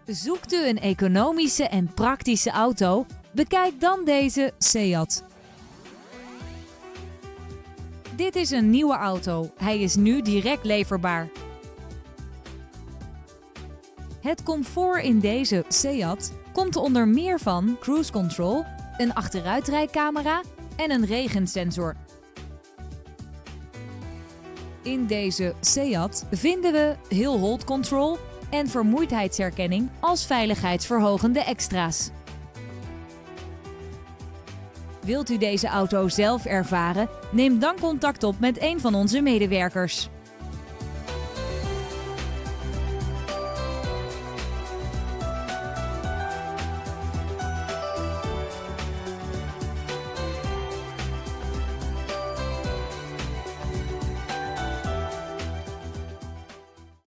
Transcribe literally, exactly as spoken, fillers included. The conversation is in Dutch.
Zoekt u een economische en praktische auto? Bekijk dan deze Seat. Dit is een nieuwe auto. Hij is nu direct leverbaar. Het comfort in deze Seat komt onder meer van cruise control, een achteruitrijcamera en een regensensor. In deze Seat vinden we hill hold control en vermoeidheidsherkenning als veiligheidsverhogende extra's. Wilt u deze auto zelf ervaren? Neem dan contact op met een van onze medewerkers.